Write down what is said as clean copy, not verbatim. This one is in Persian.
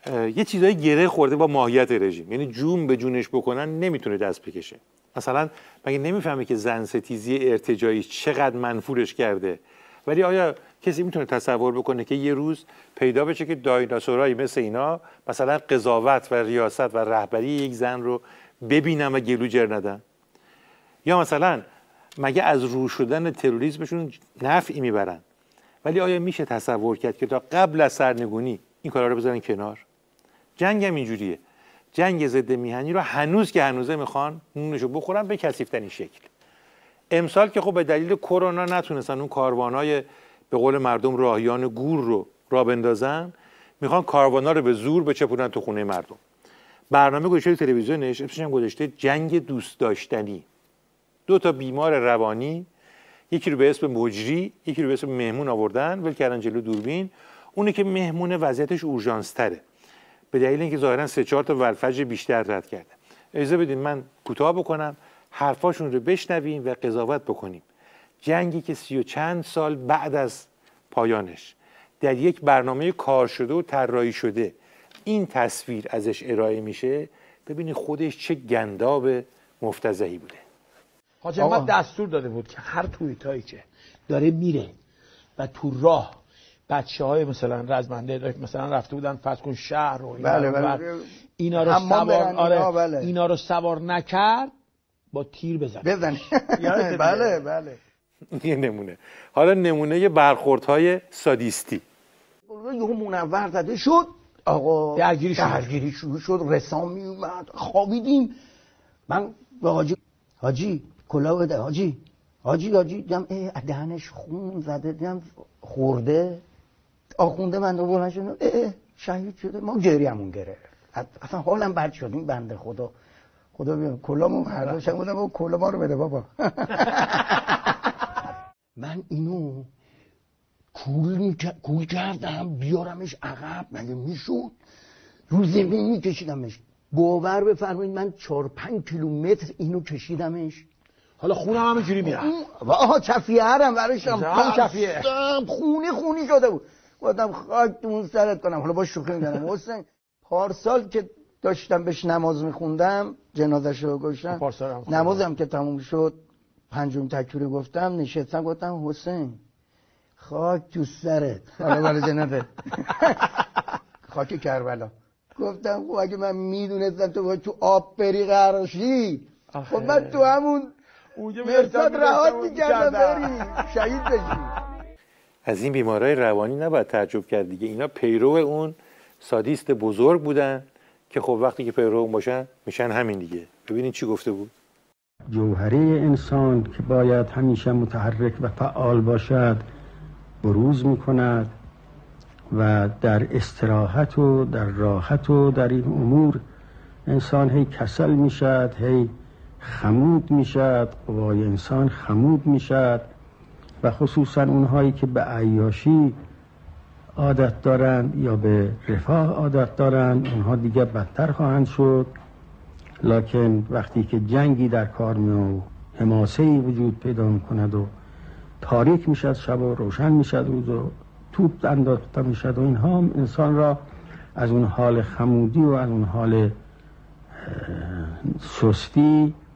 یه چیزایی گره خورده با ماهیت رژیم، یعنی جون به جونش بکنن نمیتونه دست بکشه. مثلا مگه نمیفهمه که زن ستیزی ارتجاعی چقدر منفورش کرده؟ ولی آیا کسی میتونه تصور بکنه که یه روز پیدا بشه که دایناسورایی مثل اینا مثلا قضاوت و ریاست و رهبری یک زن رو ببینن و گلو جر ندن؟ یا مثلا مگه از رو شدن تروریسمشون نفعی میبرن؟ ولی آیا میشه تصور کرد که تا قبل از سرنگونی این کارا رو بذارن کنار؟ جنگ هم اینجوریه. جنگ ضد میهنی رو هنوز که هنوزه میخوان نونشو بخورن به کثیف‌ترین شکل. امسال که خب به دلیل کرونا نتونستن اون کاروانای به قول مردم راهیان گور رو راه بندازن، میخوان کاروانا رو به زور بچپونن تو خونه مردم. برنامه گذاشته تلویزیونش اسمش هم گذاشته جنگ دوست داشتنی. 2 تا بیمار روانی، یکی رو به اسم مجری، یکی رو به اسم مهمون آوردن، ول کردن جلو دوربین. اونی که مهمون وضعیتش اورژانس تره، به دلیل اینکه ظاهرا 3-4 تا ولفج بیشتر رد کرده. اجازه بدین من کوتاه بکنم، حرفاشون رو بشنویم و قضاوت بکنیم. جنگی که 30 و چند سال بعد از پایانش در یک برنامه کار شده و طراحی شده این تصویر ازش ارائه میشه، ببینید خودش چه گنداب مفتضحی بوده. حاجی احمد دستور داده بود که هر توییتایی که داره میره و تو راه بچه‌های مثلا رزمنده مثلا رفته بودن فرض کن شهر و اینا رو سوار اینا رو سوار نکرد با تیر بزنه. بله یه نمونه. حالا نمونه برخوردهای سادیستی. یهو منور زده شد، آقا درگیری شروع شد، رسام می اومد، خوابیدیم. من به حاجی کلاه بده، حاجی دیدم دهنش خون زده، دیدم خورده، آخونده من بلند شد شهید شده. ما گریمون گرفت، اصلا حالم بد شد. این بنده خدا بیام کلامو برداشتم بودم و کلا ما رو بده بابا. من اینو کول کردم بیارمش عقب، مگه میشد؟ رو زمین میکشیدمش. باور بفرمایید من 4-5 کیلومتر اینو کشیدمش. حالا خونم همینجوری میره. آها چفیه هرم برشم چفیه خونی شده بود. گفتم خاک تو اون سرت کنم. حالا با شوخی میگم حسین پارسال که داشتم بهش نماز میخوندم، جنازه‌ش رو گذاشتم، نمازم که تموم شد، 5 تکبیر گفتم، نشستم گفتم حسین خاک تو سرت. حالا برای جنازه خاک کربلا. گفتم خب اگه من میدونستم تو آب بری غرقشی، خب من تو همون مرصد رهات میکردم بری شهید بشی. از این بیمارای روانی نباید تعجب کرد دیگه. اینا پیرو اون سادیست بزرگ بودن که خب وقتی که پیرو اون باشن میشن همین دیگه. ببینید چی گفته بود. جوهره انسان که باید همیشه متحرک و فعال باشد بروز میکند و در استراحت و در راحت و در این امور انسان هی کسل میشد، هی خمود میشد، قوای انسان خمود میشد و خصوصا اونهایی که به عیاشی عادت دارند یا به رفاه عادت دارند اونها دیگه بدتر خواهند شد. لکن وقتی که جنگی در کار میاد و حماسه‌ای وجود پیدا میکند و تاریک میشد شب و روشن میشد روز و توپ انداخته میشد و اینها انسان را از اون حال خمودی و از اون حال سستی